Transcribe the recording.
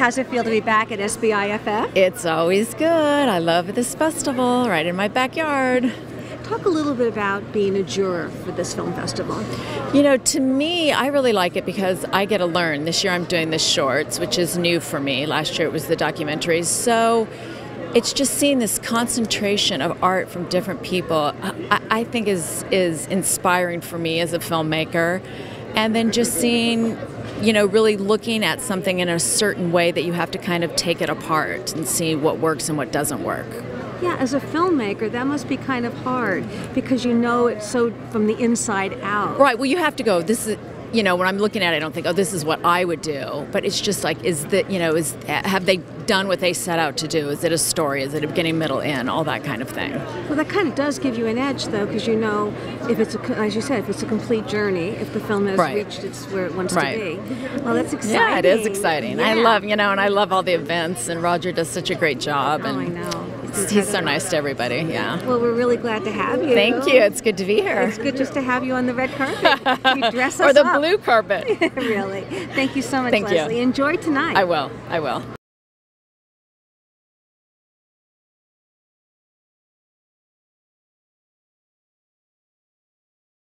How's it feel to be back at SBIFF? It's always good. I love this festival right in my backyard. Talk a little bit about being a juror for this film festival. You know, to me, I really like it because I get to learn. This year I'm doing the shorts, which is new for me. Last year it was the documentaries. So it's just seeing this concentration of art from different people, I think is inspiring for me as a filmmaker. And then just seeing, you know, really looking at something in a certain way that you have to kind of take it apart and see what works and what doesn't work. Yeah, as a filmmaker, that must be kind of hard because you know it so from the inside out. Right, well, you have to go, this is, you know, when I'm looking at it, I don't think, oh, this is what I would do. But it's just like, have they done what they set out to do? Is it a story? Is it a beginning, middle, end? All that kind of thing. Well, that kind of does give you an edge, though, because you know, if it's, as you said, if it's a complete journey, if the film has reached where it wants to be. Well, that's exciting. Yeah, it is exciting. Yeah. I love, and I love all the events, and Roger does such a great job. Oh, and I know. He's so nice to everybody, yeah. Well, we're really glad to have you. Thank you. It's good to be here. It's good just to have you on the red carpet. You dress us or the up. blue carpet. Really. Thank you so much, Thank Leslie. you. Enjoy tonight. I will.